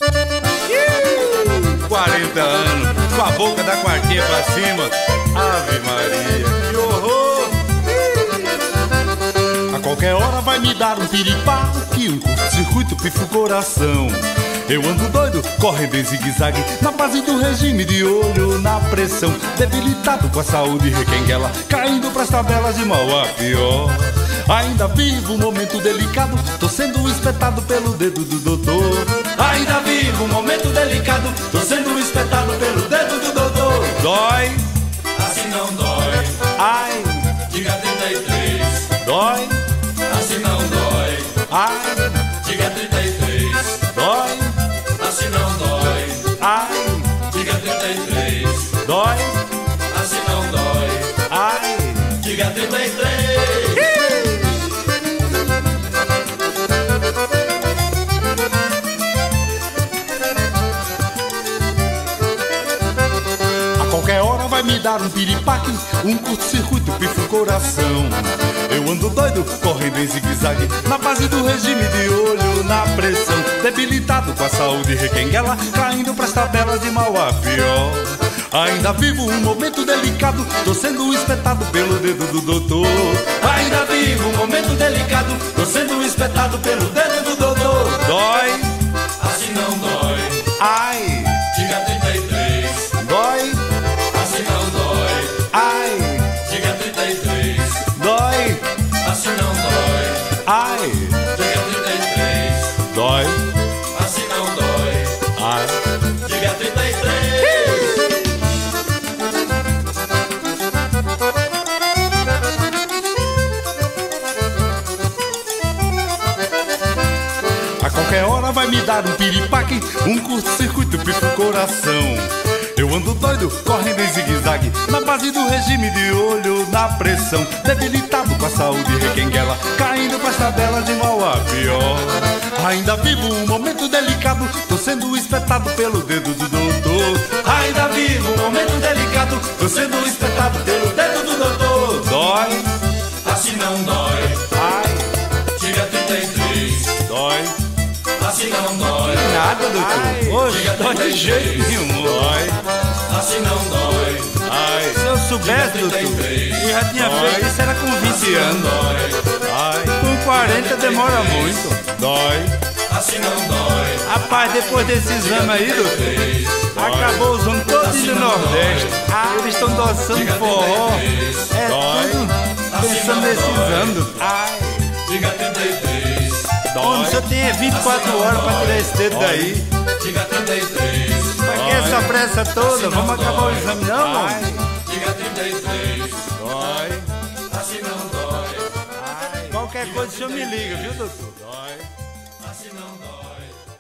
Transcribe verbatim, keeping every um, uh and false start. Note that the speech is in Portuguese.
quarenta anos, com a boca da quartinha pra cima. Ave Maria, que horror! A qualquer hora vai me dar um piripaque, um curto-circuito pifa o coração. Eu ando doido, correndo em zigue-zague, na base do regime de olho na pressão. Debilitado com a saúde requenguela, caindo pras tabelas de mal a pior. Ainda vivo um momento delicado, tô sendo espetado pelo dedo do doutor. Ainda vivo um momento delicado, tô sendo espetado pelo dedo do doutor. Dói, assim não dói. Ai, diga trinta e três. Dói, assim não dói. Ai, diga trinta e três. Dói, assim não dói. Ai, diga trinta e três. Dói, assim não dói. Ai, diga trinta e três. qualquer hora vai me dar um piripaque, um curto-circuito pifa o coração. Eu ando doido, correndo em zigue-zague, na base do regime de olho na pressão. Debilitado com a saúde requenguela, caindo pras tabelas de mal a pior. Ainda vivo um momento delicado, tô sendo espetado pelo dedo do doutor. Ainda vivo um momento delicado, tô sendo espetado pelo dedo do doutor. Dói, assim não dói. Ai, diga trinta e três. Dói, assim não dói. Ai, diga trinta e três. Dói, assim não dói. Ai, diga trinta e três. Dói, assim não dói. Ai, diga trinta e três. A qualquer hora vai me dar um piripaque, um curto-circuito pifa o coração. Eu ando doido, correndo em zigue-zague, na base do regime de olho na pressão. Debilitado com a saúde requenguela, caindo pras tabelas de mal a pior. Ainda vivo um momento delicado, tô sendo espetado pelo dedo do doutor. Ainda vivo um momento delicado, tô sendo espetado pelo dedo do doutor. Dói, assim não dói. Ai, diga trinta e três. Dói, assim não dói. nada, doutor. Hoje dói de jeito nenhum. Dói, assim não dói. Ai, Se eu soubesse, doutor, eu já tinha Dói. feito isso, era com vinte Assim não anos. dói. ai, Com quarenta demora muito. dói, assim não dói. Rapaz, depois desse exame aí, doutor, acabou os homens todos do Nordeste. Ah, eles estão dançando forró. É Dói. tudo pensando nesse exame, doutor. ai, diga trinta e três. Homem, o senhor tem vinte e quatro horas pra tirar esse dedo daí. diga trinta e três. Pra que essa pressa toda? Vamos acabar o exame, não, ai, mano? diga trinta e três. dói, assim não dói. ai, Qualquer coisa o senhor me liga, viu, doutor? dói. assim não dói.